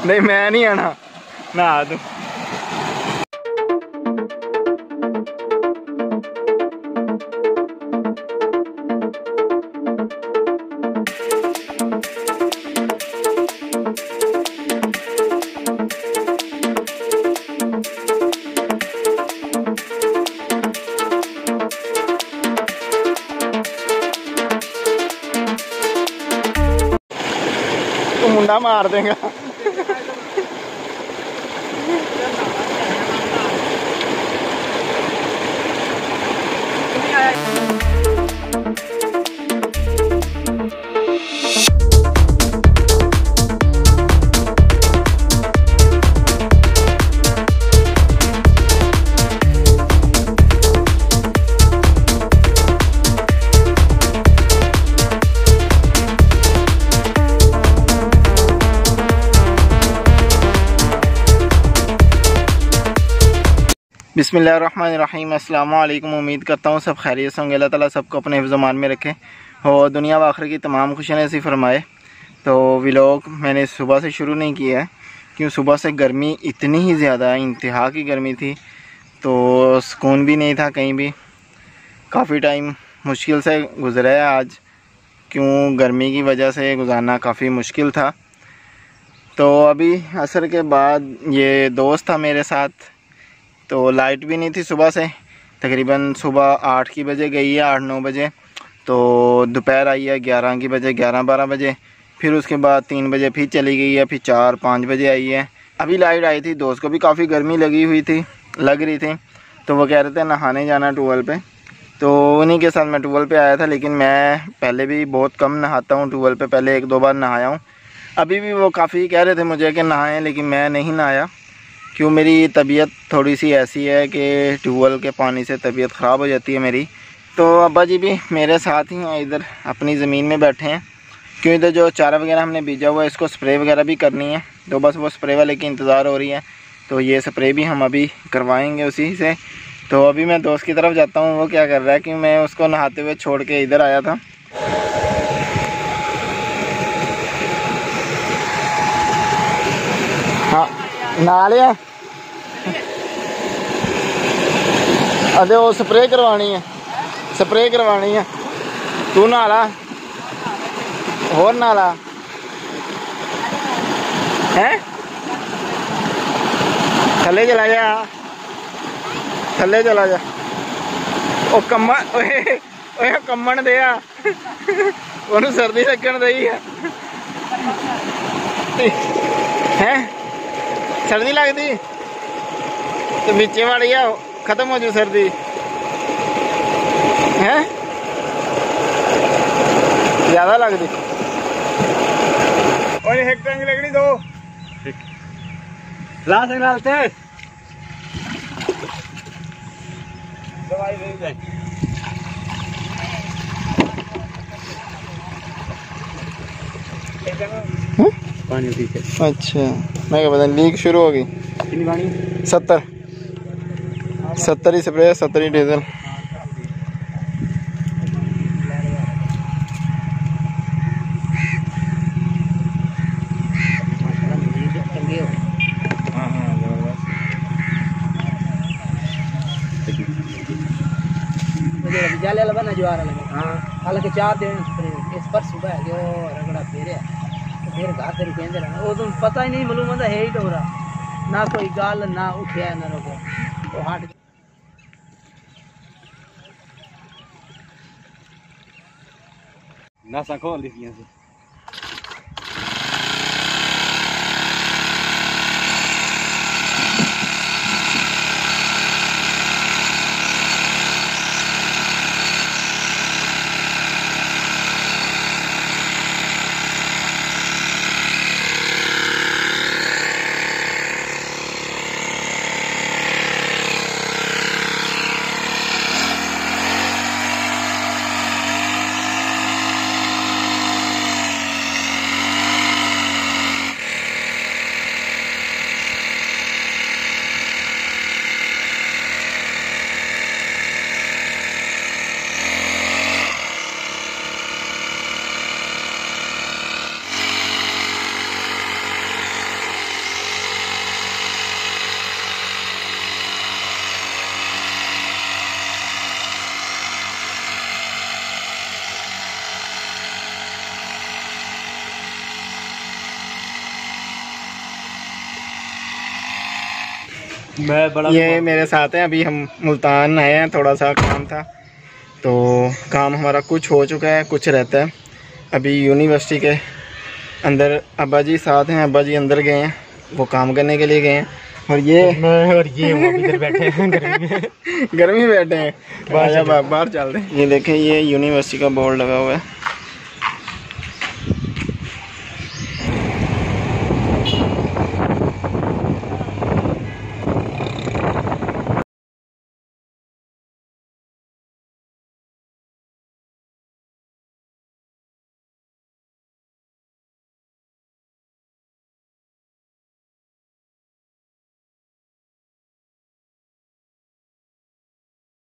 नहीं मैं नहीं आना, नहा दूँ। मुंडा मार देगा। बिस्मिल्लाहिर्रहमानिर्रहीम। अस्सलाम वालेकुम। उम्मीद करता हूँ सब खैरियत से होंगे। अल्लाह ताला सबको अपने हिफ्ज़-ओ-मान में रखे और दुनिया व आखिरत की तमाम खुशियाँ नसीब फरमाए। तो व्लॉग मैंने सुबह से शुरू नहीं किया है क्योंकि सुबह से गर्मी इतनी ही ज़्यादा इंतहा की गर्मी थी, तो सुकून भी नहीं था कहीं भी। काफ़ी टाइम मुश्किल से गुजरा है आज, क्यों गर्मी की वजह से गुजारना काफ़ी मुश्किल था। तो अभी असर के बाद ये दोस्त था मेरे साथ, तो लाइट भी नहीं थी सुबह से, तकरीबन सुबह 8 की बजे गई है, 8-9 बजे। तो दोपहर आई है 11 की बजे, 11-12 बजे। फिर उसके बाद 3 बजे फिर चली गई है, फिर 4-5 बजे आई है। अभी लाइट आई थी। दोस्त को भी काफ़ी गर्मी लग रही थी, तो वो कह रहे थे नहाने जाना ट्यूबवेल पे, तो उन्हीं के साथ मैं ट्यूबवेल पे आया था। लेकिन मैं पहले भी बहुत कम नहाता हूँ ट्यूबवेल पे, पहले 1-2 बार नहाया हूँ। अभी भी वो काफ़ी कह रहे थे मुझे कि नहाएं, लेकिन मैं नहीं नहाया क्यों मेरी तबीयत थोड़ी सी ऐसी है कि ट्यूबवेल के पानी से तबीयत ख़राब हो जाती है मेरी। तो अब्बा जी भी मेरे साथ ही हैं, इधर अपनी ज़मीन में बैठे हैं, क्यों इधर जो चारा वगैरह हमने बीजा हुआ है इसको स्प्रे वगैरह भी करनी है, तो बस वो स्प्रे वाले की इंतज़ार हो रही है। तो ये स्प्रे भी हम अभी करवाएंगे उसी से। तो अभी मैं दोस्त की तरफ जाता हूँ, वो क्या कर रहा है कि मैं उसको नहाते हुए छोड़ के इधर आया था। हाँ नहा लिया। अरे वो स्प्रे करवानी है, स्प्रे करवानी है। तू नहा ला, होर नहा ला हैं। थले चला जा, थले चला जा। ओ कम्मन दे आ, ओनू सर्दी लगन दई है। सर्दी लगती तो नीचे वड़ गया, खत्म हो जाए सर्दी है, ज्यादा लगती। और एक टंग लगनी दो ला संभालते दवाई ले जाए। पानी ठीक है। अच्छा मैं क्या पता लीक शुरू हो गई। कितनी पानी? 70 ही स्प्रे, 70 ही डीजल। जाले वाला बना जो आ रहा है। हां हालांकि 4 दिन इस पर सुबह है जो रगड़ा फेरे तो फिर घर तेरे के अंदर है, वो तो पता ही नहीं मालूम होता है ही डोरा ना कोई गाल ना उठिया ना रोको तो हाट ना सको लिखिए से। ये मेरे साथ हैं, अभी हम मुल्तान आए हैं, थोड़ा सा काम था तो काम हमारा कुछ हो चुका है, कुछ रहता है। अभी यूनिवर्सिटी के अंदर अब्बा जी साथ हैं, अब्बा जी अंदर गए हैं, वो काम करने के लिए गए हैं। और ये इधर बैठे हैं गर्मी में बैठे हैं, बाहर चलते हैं। ये देखें, ये यूनिवर्सिटी का बोर्ड लगा हुआ है।